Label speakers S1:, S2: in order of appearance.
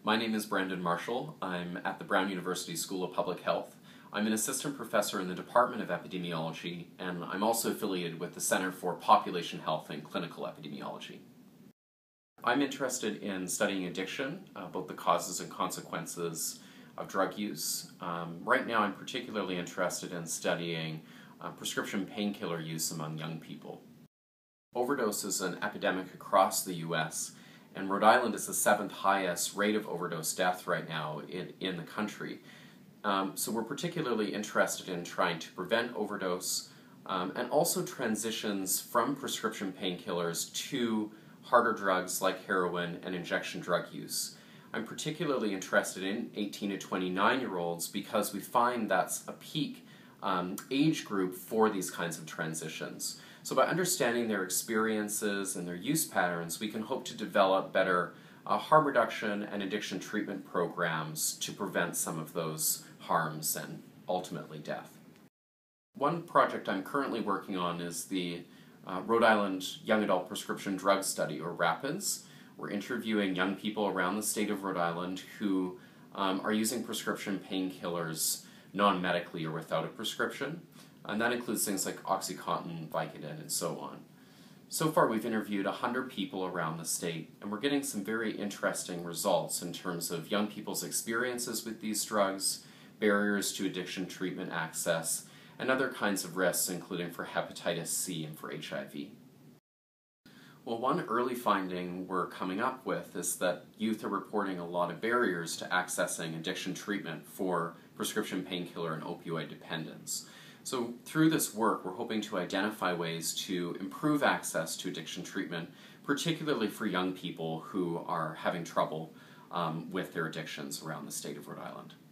S1: My name is Brandon Marshall. I'm at the Brown University School of Public Health. I'm an assistant professor in the Department of Epidemiology, and I'm also affiliated with the Center for Population Health and Clinical Epidemiology. I'm interested in studying addiction, both the causes and consequences of drug use. Right now I'm particularly interested in studying prescription painkiller use among young people. Overdose is an epidemic across the U.S., and Rhode Island is the 7th highest rate of overdose death right now in the country. So we're particularly interested in trying to prevent overdose and also transitions from prescription painkillers to harder drugs like heroin and injection drug use. I'm particularly interested in 18 to 29-year-olds because we find that's a peak age group for these kinds of transitions. So by understanding their experiences and their use patterns, we can hope to develop better harm reduction and addiction treatment programs to prevent some of those harms and ultimately death. One project I'm currently working on is the Rhode Island Young Adult Prescription Drug Study, or RAPIDS. We're interviewing young people around the state of Rhode Island who are using prescription painkillers non-medically or without a prescription. And that includes things like OxyContin, Vicodin, and so on. So far we've interviewed 100 people around the state, and we're getting some very interesting results in terms of young people's experiences with these drugs, barriers to addiction treatment access, and other kinds of risks, including for hepatitis C and for HIV. Well, one early finding we're coming up with is that youth are reporting a lot of barriers to accessing addiction treatment for prescription painkiller and opioid dependence. So through this work, we're hoping to identify ways to improve access to addiction treatment, particularly for young people who are having trouble with their addictions around the state of Rhode Island.